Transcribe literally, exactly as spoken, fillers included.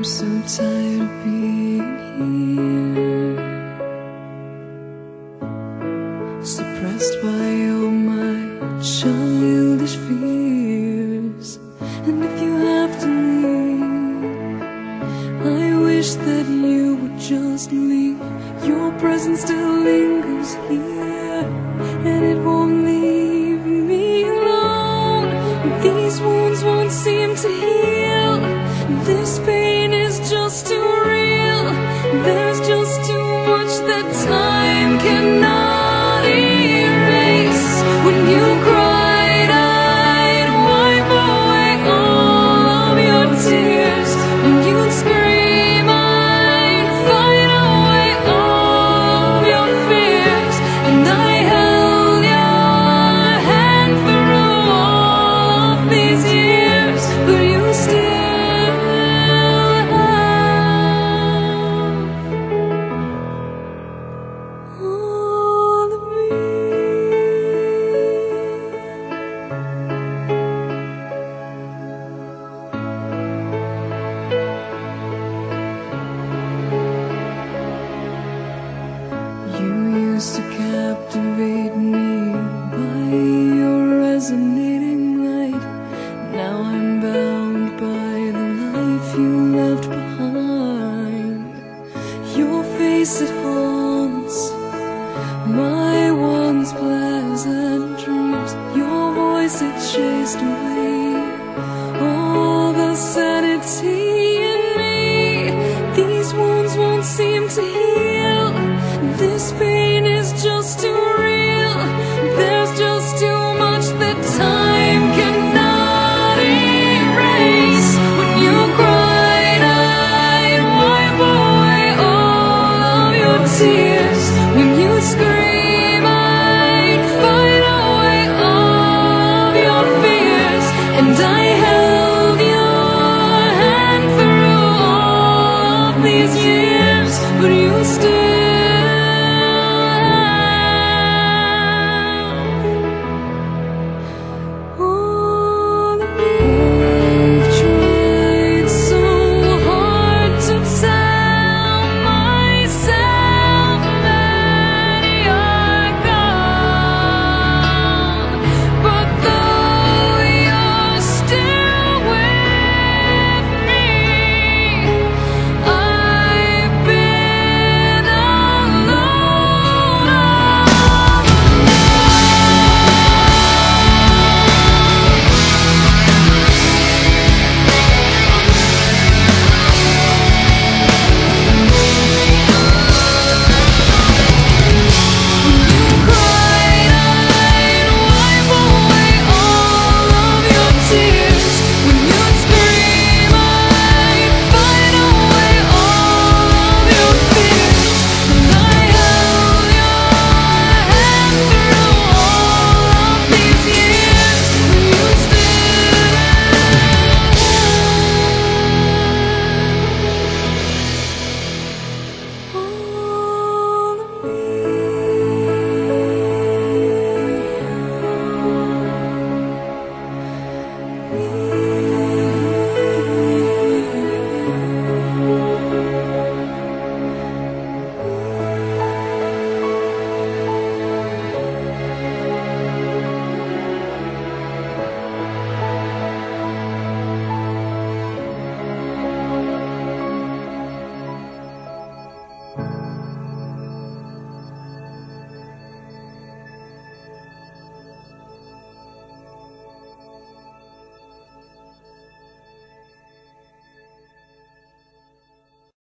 so tired of being here, suppressed by all my childish fears. And if you have to leave, I wish that you would just leave. Your presence still lingers here, and it won't leave me alone. These wounds won't seem to heal. This pain is just too real. There's just too much that time cannot erase. When you cried, I'd wipe away all of your tears. When you'd scream, I'd fight away all of your fears. And I held your hand through all of these years, but you still used to captivate me by your resonating light. Now I'm bound by the life you left behind. Your face, it haunts my once pleasant dreams. Your voice, it chased away all the sanity in me. These wounds won't seem to heal.